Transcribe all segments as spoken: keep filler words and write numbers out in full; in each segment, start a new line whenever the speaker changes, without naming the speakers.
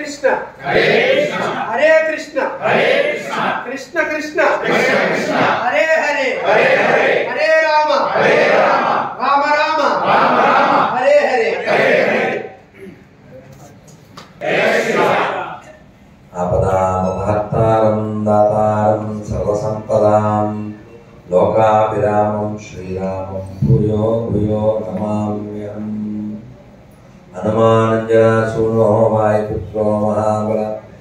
కృష్ణ హరే కృష్ణ కృష్ణ కృష్ణ హరే హరే హరే రామ రామ రామ హరే హరే.
ఆపదామపహర్తారం దాతారం సర్వసంపదాం లోకాభిరామం శ్రీరామం భూయో భూయో నమామ్యహం. హనుమానంజనసూనో వాయుపుత్రో మహాబల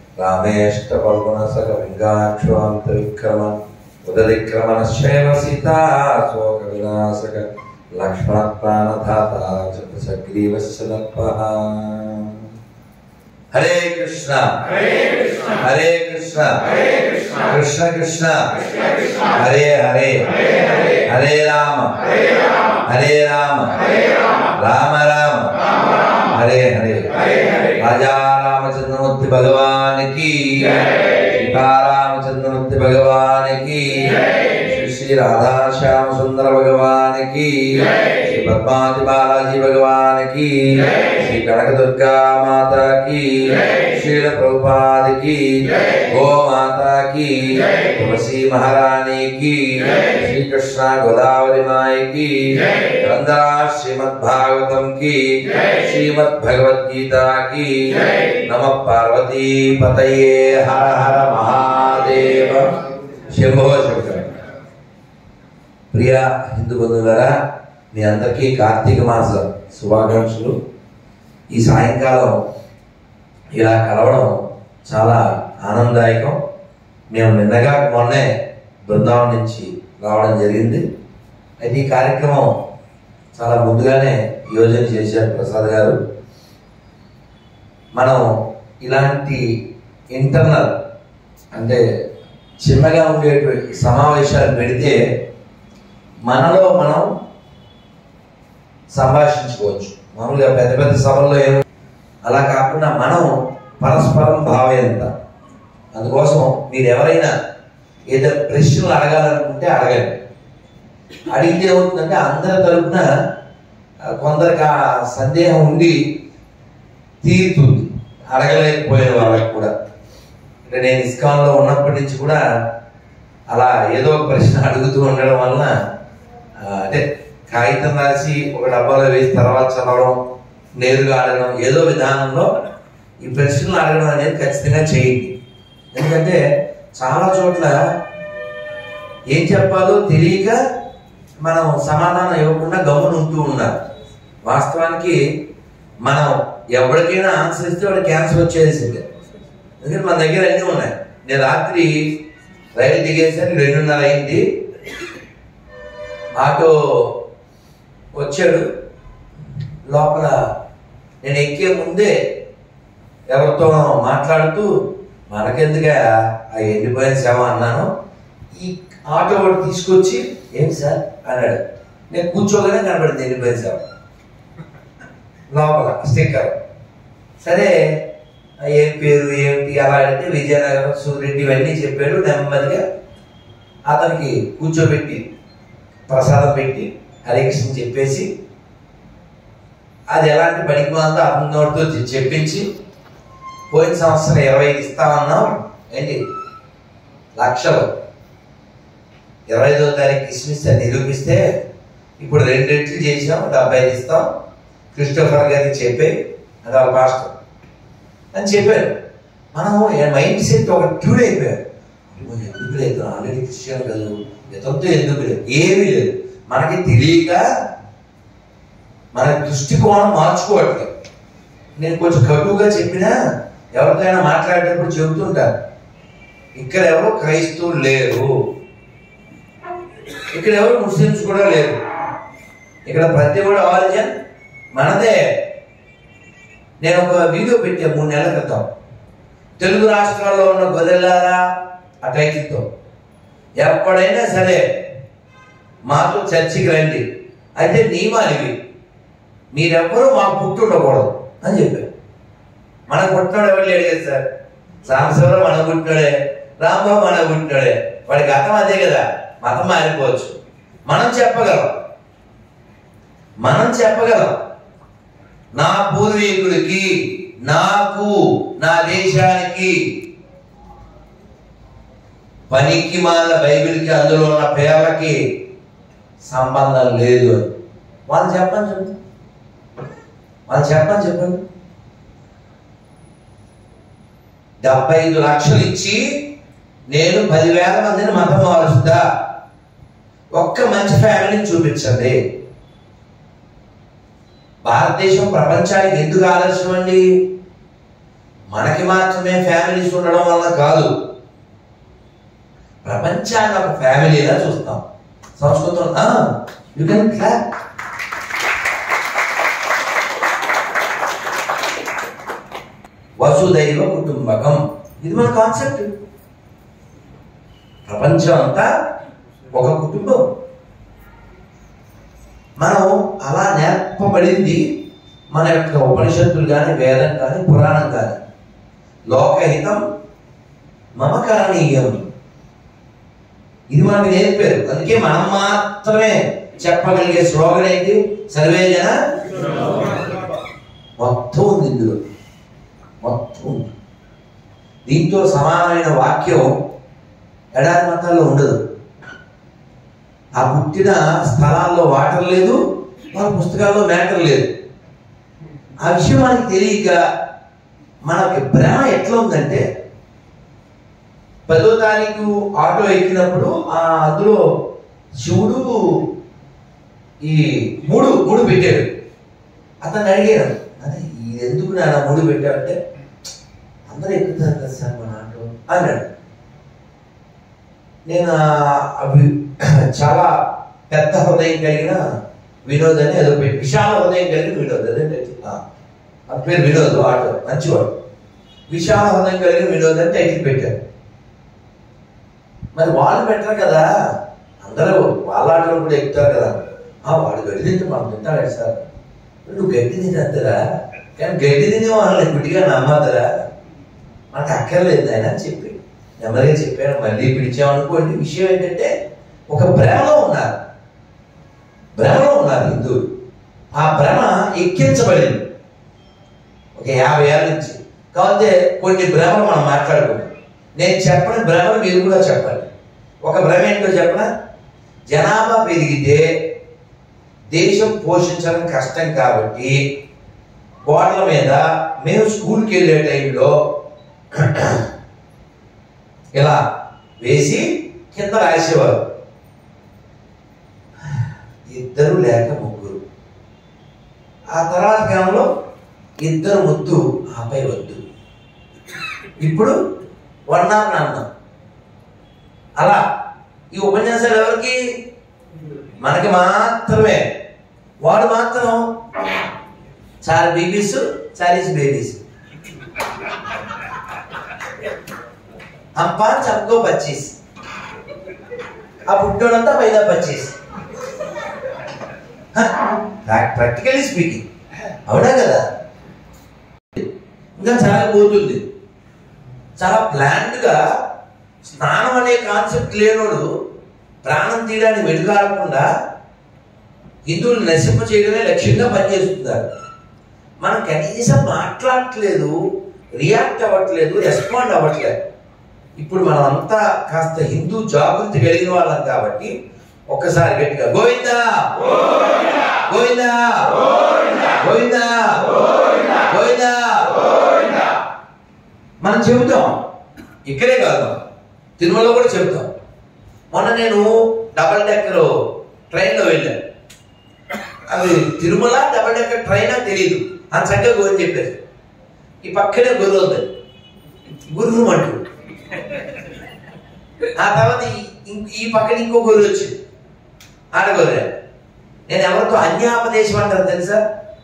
రామేష్టపల్గుణసకవింగాక్షోంతవిక్రమ ఉదవిక్రమణశ్చైవ సీతాశోక వినాశక లక్ష్మణ ప్రాణధాత చగ్రీవస్య దర్పః. హరే కృష్ణ హరే కృష్ణ కృష్ణ కృష్ణ హరే హరే హరే రామ హరే రామ రామ రామ హరే హరే. రాజా రామచంద్రమూర్తి భగవానికి సీతారామచంద్రమూర్తి భగవానికి శ్రీ రాధా శ్యామ సుందర భగవానికి శ్రీ పద్మావతి బాలాజీ భగవానికి శ్రీ కనకదుర్గా మాతాకి శ్రీల ప్రభుపాదికి గో మాతాకి తులసి మహారాణికి శ్రీకృష్ణ గోదావరి మాయకి గ్రంథరా శ్రీమద్ భాగవతం కి శ్రీమద్ భగవద్గీతకి నమ పార్వతీ పతయే హర హర మహాదేవ శంభో శంకర. ప్రియ హిందూ బంధువులారా, మీ అందరికీ కార్తీక మాస శుభాకాంక్షలు. ఈ సాయంకాలం ఇలా కలవడం చాలా ఆనందదాయకం. మేము నిన్నగా మొన్నే బృందావనం నుంచి రావడం జరిగింది. అయితే ఈ కార్యక్రమం చాలా ముందుగానే యోజన చేశారు ప్రసాద్ గారు. మనం ఇలాంటి ఇంటర్నల్ అంటే చిన్నగా ఉండేటువంటి సమావేశాలు పెడితే మనలో మనం సంభాషించుకోవచ్చు. మామూలుగా పెద్ద పెద్ద సభల్లో ఏమో అలా కాకుండా మనం పరస్పరం భావేంత. అందుకోసం మీరు ఎవరైనా ఏదైనా ప్రశ్నలు అడగాలనుకుంటే అడగండి. అడిగితే ఏమవుతుందంటే అందరి తరపున కొందరికి ఆ సందేహం ఉండి తీరుతుంది, అడగలేకపోయిన వాళ్ళకి కూడా. అంటే నేను ఇస్కాన్లో ఉన్నప్పటి నుంచి కూడా అలా ఏదో ఒక ప్రశ్న అడుగుతూ ఉండడం వలన అంటే కాగితం రాసి ఒక డబ్బాలో వేసి తర్వాత చదవడం, నేరుగా అడగడం, ఏదో విధానంలో ఈ ప్రశ్నలు అడగడం అనేది ఖచ్చితంగా చేయండి. ఎందుకంటే చాలా చోట్ల ఏం చెప్పాలో తెలియక మనం సమాధానం ఇవ్వకుండా గమ్మున ఉంటూ ఉన్నారు. వాస్తవానికి మనం ఎవరికైనా ఆన్సర్ ఇస్తే వాడు క్యాన్సర్ వచ్చేసింది. ఎందుకంటే మన దగ్గర అన్నీ ఉన్నాయి. నేను రాత్రి రైలు దిగేసరికి రెండున్నర అయింది. ఆటో వచ్చాడు. లోపల నేను ఎక్కే ముందే ఎవరితో మాట్లాడుతూ మనకెందుగా ఆ ఎండిపోయిన శవ అన్నాను. ఈ ఆటో వాడు తీసుకొచ్చి ఏంటి సార్ అన్నాడు. నేను కూర్చోగానే కనబడింది ఎండిపోయిన శవ లోపల స్టిక్కర్. సరే ఏం పేరు ఏమిటి అలా అంటే విజయనగరం సూర్యరెడ్డి ఇవన్నీ చెప్పాడు. నెమ్మదిగా అతనికి కూర్చోబెట్టి ప్రసాదం పెట్టి హరే కృష్ణ చెప్పేసి అది ఎలాంటి పనికి మాందో అతని నోటితో చెప్పించి పోయిన సంవత్సరం ఇరవై ఐదు ఇస్తామన్నాం ఏంటి లక్షలు ఇరవై ఐదో తారీఖు కిస్మిస్ అని నిరూపిస్తే ఇప్పుడు రెండు రెట్లు చేసాం, డెబ్బై ఐదు ఇస్తాం క్రిస్టోఫర్ గారికి చెప్పే అది వాళ్ళ పాస్టర్ అని చెప్పారు. మనం మైండ్ సెట్ ఒక ట్యూడ్ అయిపోయారు. ఎందుకు లేదు, ఆల్రెడీ క్రిస్టియన్ కదా, ఇతంతో ఎందుకు లేదు, ఏమీ లేదు. మనకి తెలియక మన దృష్టికోణం మార్చుకోవట్లేదు. నేను కొంచెం కటువుగా చెప్పినా ఎవరికైనా మాట్లాడేటప్పుడు చెబుతుంటారు, ఇక్కడ ఎవరు క్రైస్తవులు లేరు, ఇక్కడ ఎవరు ముస్లిమ్స్ కూడా లేరు, ఇక్కడ ప్రతి కూడా ఆరిజిన్ మనదే. నేను ఒక వీడియో పెట్టా మూడు నెలల క్రితం, తెలుగు రాష్ట్రాల్లో ఉన్న గొర్రెలారా ఆ టైటిల్తో. ఎప్పుడైనా సరే మాతో చర్చికి రండి, అయితే నియమాలు ఇవి, మీరెవ్వరూ మాకు పుట్టి ఉండకూడదు అని చెప్పారు. మనకు పుట్టినాడు ఎవరు లేడు కదా సార్, సాంబశివరావు మనకు పుట్టినాడే, రాంబాబు మనకు పుట్టినాడే, వాడి గతం అదే కదా. మతం మారిపోవచ్చు, మనం చెప్పగలం మనం చెప్పగలం నా పూర్వీకుడికి, నాకు, నా దేశానికి, పనికి మాల బైబిల్కి అందులో ఉన్న పేర్లకి సంబంధం లేదు అని వాళ్ళు చెప్పని చెప్పండి వాళ్ళు చెప్పని చెప్పండి డెబ్బై ఐదు లక్షలు ఇచ్చి నేను పదివేల మందిని మతం మారుస్తా, ఒక్క మంచి ఫ్యామిలీని చూపించండి. భారతదేశం ప్రపంచానికి ఎందుకు ఆలస్యం అండి? మనకి మాత్రమే ఫ్యామిలీస్ ఉండడం వల్ల కాదు, ప్రపంచాన్ని ఒక ఫ్యామిలీలా చూస్తాం. Samskritam you can clap. వసుదైవ కుటుంబకం, ఇది మన కాన్సెప్ట్. ప్రపంచం అంతా ఒక కుటుంబం. మనం అలా నేర్పబడింది మన యొక్క ఉపనిషత్తులు కానీ, వేదం కానీ, పురాణం కానీ. లోకహితం మమకరణీయం, ఇది మనకి నేర్పారు. అందుకే మనం మాత్రమే చెప్పగలిగే శ్లోగన్ ఏంటి? సర్వే జన. మొత్తం ఉంది ఇందులో, మొత్తం ఉంది. దీంతో సమానమైన వాక్యం ఎడారి మతాల్లో ఉండదు. ఆ పుట్టిన స్థలాల్లో వాటర్ లేదు, వాళ్ళ పుస్తకాల్లో మ్యాటర్ లేదు. ఆ విషయం మనకి తెలియక మనకి భ్రమ ఎట్లా ఉందంటే, పదో తారీఖు ఆటో ఎక్కినప్పుడు ఆ అందులో శివుడు ఈ మూడు మూడు పెట్టాడు. అతను అడిగాడు, అదే ఇది ఎందుకు నాన్న మూడు పెట్టాడంటే, అందరూ ఎక్కుతారు కదా సార్ మన ఆటో అన్నాడు. నేను అవి చాలా పెద్ద హృదయం కలిగిన వినోద్ అని ఏదో పెట్టి, విశాల హృదయం కలిగిన వినోద్ అదే అది పేరు వినోద్, ఆటో మంచివాడు. విశాల హృదయం కలిగిన వినోద్ అని టైటిల్ పెట్టారు. మరి వాళ్ళు పెట్టరు కదా, అందరూ వాళ్ళ ఆటలు కూడా ఎక్కుతారు కదా. ఆ వాడు గడ్డి తింటే మనం తింటాడు సార్, నువ్వు గడ్డి తినేద్దరా, కానీ గడ్డి తినే వాళ్ళని గుడ్డిగా నమ్మద్దరా, మనకు అక్కర్లేదు ఆయన అని చెప్పి నెమ్మదిగా చెప్పాను. మళ్ళీ పిలిచామనుకోండి. విషయం ఏంటంటే, ఒక భ్రమలో ఉన్నారు, భ్రమలో ఉన్నారు హిందువులు. ఆ భ్రమ ఎక్కించబడింది ఒక యాభై ఏళ్ళ నుంచి. కాకపోతే కొన్ని భ్రమలు మనం మాట్లాడుకుంటాం. నేను చెప్పని భ్రమలు మీరు కూడా చెప్పాలి. ఒక భ్రమ ఏంటో చెప్పనా? జనాభా పెరిగితే దేశం పోషించడం కష్టం కాబట్టి గోడల మీద మేము స్కూల్కి వెళ్ళే టైంలో ఇలా వేసి కింద రాసేవారు, ఇద్దరు లేక ముగ్గురు. ఆ తర్వాత కాలంలో ఇద్దరు ముద్దు ఆపై వద్దు, ఇప్పుడు వన్ ఆర్ నాన్న. అలా ఈ ఉపన్యాసాలు ఎవరికి? మనకి మాత్రమే. వాడు మాత్రం చార్ బీబీస్ చాలీస్ బేబీస్, हम पांच हमको पच्चीस, अब उठोड़ंता पैदा पच्चीस. ప్రాక్టికల్లీ స్పీకింగ్ అవునా కదా? ఇంకా చాలా పోతుంది. చాలా ప్లాన్డ్గా స్నానం అనే కాన్సెప్ట్ లేనోడు ప్రాణం తీయడానికి వెనుకాడకుండా హిందువులు నశింప చేయడమే లక్ష్యంగా పనిచేస్తున్నారు. మనం కనీసం మాట్లాడట్లేదు, రియాక్ట్ అవ్వట్లేదు, రెస్పాండ్ అవ్వట్లేదు. ఇప్పుడు మనం అంతా కాస్త హిందూ జాగృతి కలిగిన వాళ్ళం కాబట్టి ఒక్కసారి గట్టిగా గోవిందా గోవిందా గోవిందా గోవిందా మనం చెబుతాం. ఇక్కడే కాదు, తిరుమలలో కూడా చెబుతాం. మొన్న నేను డబల్ డెక్కర్ ట్రైన్లో వెళ్ళాను. అది తిరుమల డబల్ డెక్కర్ ట్రైన్ అని తెలియదు, అని చక్కగా గోని చెప్పారు. ఈ పక్కనే గొర్రె ఉంది, గుర్రు అంటూ. ఆ తర్వాత ఈ పక్కన ఇంకో గొర్రె వచ్చింది, ఆడగొర్రె. నేను ఎవరితో అన్యాపదేశం అంటారు తెలుసా?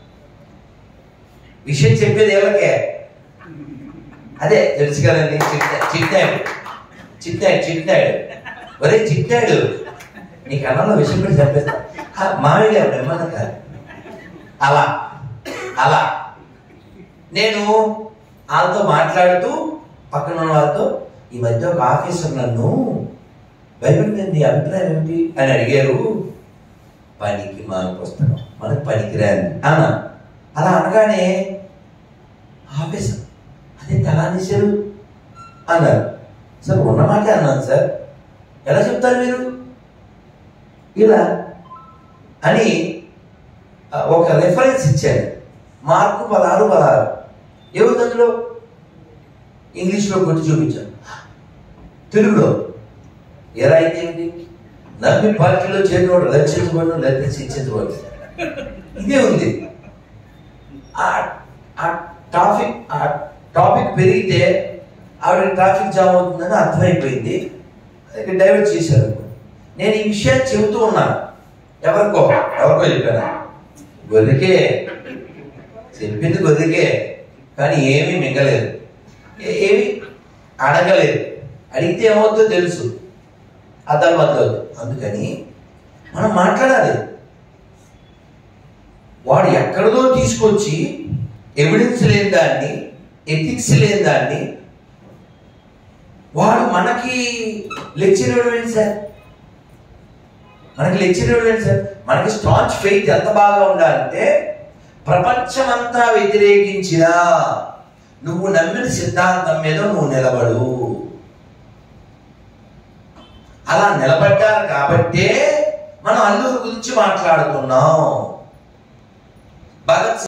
విషయం చెప్పేది ఎవరికే? అదే తెలుసు కదండి, చిట్టాడు చిట్టాడు చిట్టాడు ఒరే చిట్టాడు, నీకు అన్నంలో విషయం కూడా చెప్పేస్తా. మామయ్య గారు నెమ్మది కాదు. అలా అలా నేను వాళ్ళతో మాట్లాడుతూ పక్కన ఉన్న వాళ్ళతో, ఈ మధ్య ఒక ఆఫీసర్ నన్ను బైబిల్ మీద నీ అభిప్రాయం ఏమిటి అని అడిగారు. పనికి మా పుస్తకం మనకు పనికిరాని అన్న అలా అనగానే ఆపేశారు. అదే ఎలా తీశారు అన్నారు. సార్ ఉన్నమాటే అన్నాను సార్, ఎలా చెప్తారు మీరు ఇలా అని ఒక రెఫరెన్స్ ఇచ్చాను. మార్కు పదహారు పదహారు ఏముంది అందులో? ఇంగ్లీష్లో కొట్టి చూపించాను, తెలుగులో ఎలా అయితే ఏంటి, నమ్మి పార్టీలో చేరినోడు రక్షించబడి లేకపోతే శిక్షించబడి, ఇదే ఉంది. ఆ టాపిక్ ఆ టాపిక్ పెరిగితే ఆవిడ ట్రాఫిక్ జామ్ అవుతుందని అర్థమైపోయింది, డైవర్ట్ చేశారు. నేను ఈ విషయాన్ని చెబుతూ ఉన్నాను, ఎవరికో ఎవరికో చెప్పాను, గొర్రెకే చెప్పింది గొర్రెకే, కానీ ఏమీ మింగలేదు, ఏమి అడగలేదు. అడిగితే ఏమవుతుందో తెలుసు, అర్థం అవుతుంది. అందుకని మనం మాట్లాడాలి. వాడు ఎక్కడిదో తీసుకొచ్చి ఎవిడెన్స్ లేని దాన్ని, ఎథిక్స్ లేని దాన్ని వాడు మనకి లెక్చర్ ఇవ్వడం ఏంటి సార్? మనకి లెక్చర్ ఇవ్వడం ఏంటి సార్? మనకి స్టాంచ్ ఫెయిత్ ఎంత బాగా ఉండాలంటే, ప్రపంచమంతా వ్యతిరేకించినా నువ్వు నమ్మిన సిద్ధాంతం మీద నువ్వు నిలబడు. అలా నిలబడ్డారు కాబట్టే మనం అల్లూరు గురించి మాట్లాడుతున్నాం. భగత్